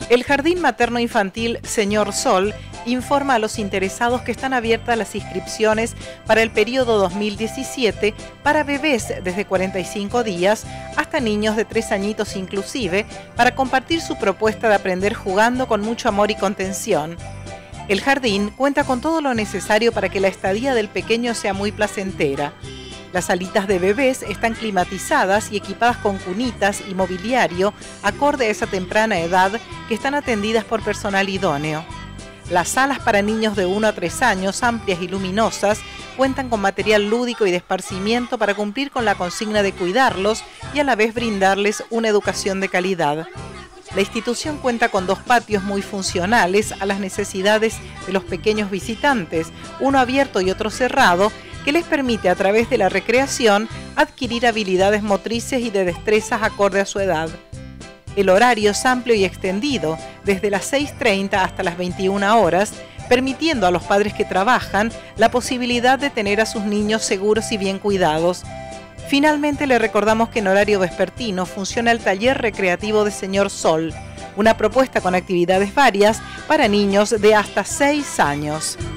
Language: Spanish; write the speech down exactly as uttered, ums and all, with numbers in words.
El Jardín Materno Infantil Señor Sol informa a los interesados que están abiertas las inscripciones para el periodo dos mil diecisiete para bebés desde cuarenta y cinco días hasta niños de tres añitos inclusive, para compartir su propuesta de aprender jugando con mucho amor y contención. El jardín cuenta con todo lo necesario para que la estadía del pequeño sea muy placentera. Las salitas de bebés están climatizadas y equipadas con cunitas y mobiliario acorde a esa temprana edad, que están atendidas por personal idóneo. Las salas para niños de uno a tres años, amplias y luminosas, cuentan con material lúdico y de esparcimiento para cumplir con la consigna de cuidarlos y a la vez brindarles una educación de calidad. La institución cuenta con dos patios muy funcionales a las necesidades de los pequeños visitantes, uno abierto y otro cerrado, que les permite a través de la recreación adquirir habilidades motrices y de destrezas acorde a su edad. El horario es amplio y extendido, desde las seis treinta hasta las veintiuna horas, permitiendo a los padres que trabajan la posibilidad de tener a sus niños seguros y bien cuidados. Finalmente, le recordamos que en horario vespertino funciona el taller recreativo de Señor Sol, una propuesta con actividades varias para niños de hasta seis años.